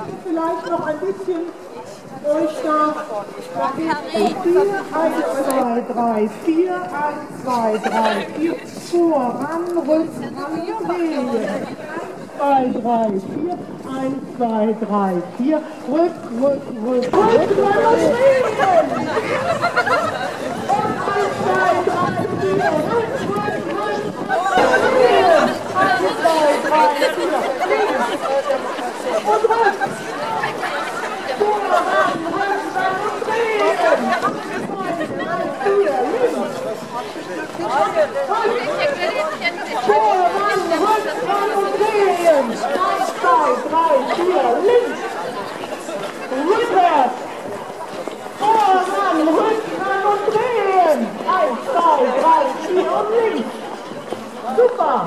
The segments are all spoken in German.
vielleicht noch ein bisschen euch da 4, 1, 2, 3, 4, 1, 2, 3, 4, voran, rücken, drehen. 2, 3, 4, 1, 2, 3, 4, rück, drehen. Und 1, 2, 3, 4, und rück. Super!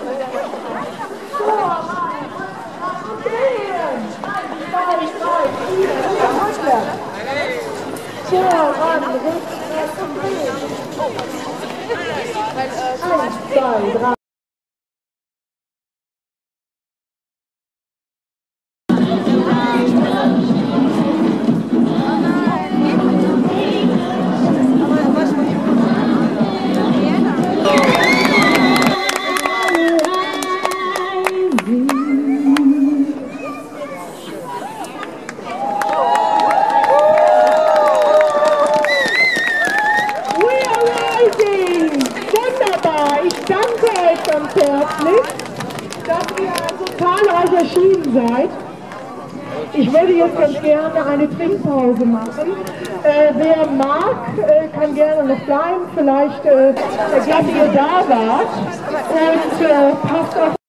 Ganz herzlich, dass ihr so zahlreich erschienen seid. Ich würde jetzt ganz gerne eine Trinkpause machen. Wer mag, kann gerne noch bleiben. Vielleicht, dass ihr da wart und passt auf